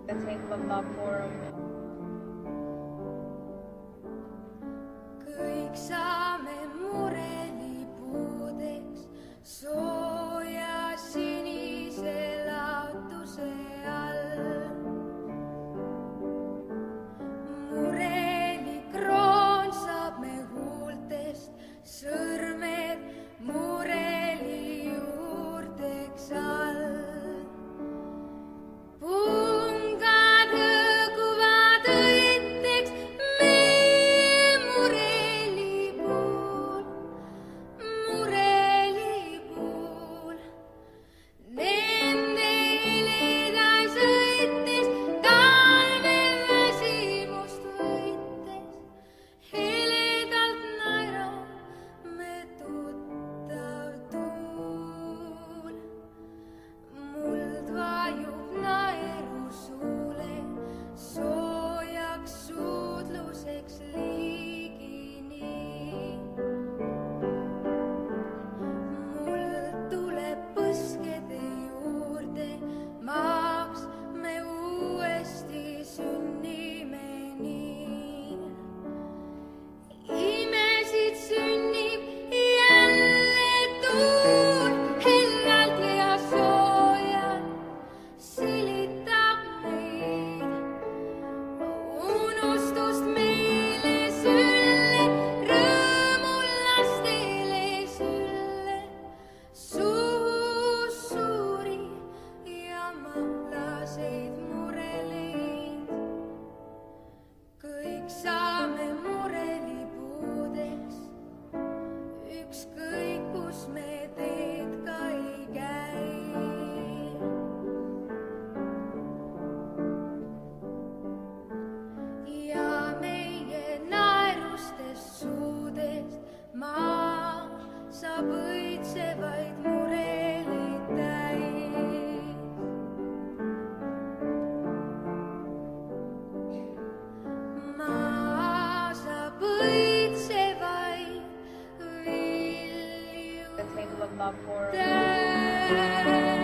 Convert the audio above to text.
Kõik saame murelipuudeks sooja sinise laotuse all. Murelikroon saab me huultest, sõrmed mureli juurteks all. Pungad hõõguvad õiteks meie murelipuul. Nende heledas õites, talvel väsimust võites, heledalt naerab me tuttav tuul. Muld vajub naeru suule, soojaks suudluseks liigini. Muld tuleb põskede juurde, maaks me uuesti sünnime nii. Imesid sünnib jälle tuul, hellalt ja soojalt silitab meid. Unustust meile sülle, rõõmu lastele sülle, suus suuri ja mahlaseid mureleid. Kõik saame murelipuudeks, ükskõik kus me teed ka ei käi. Ja meie naerustest suudest maa saab õitsevaid mureleid täis. Maa saab õitsevaid vilju täis.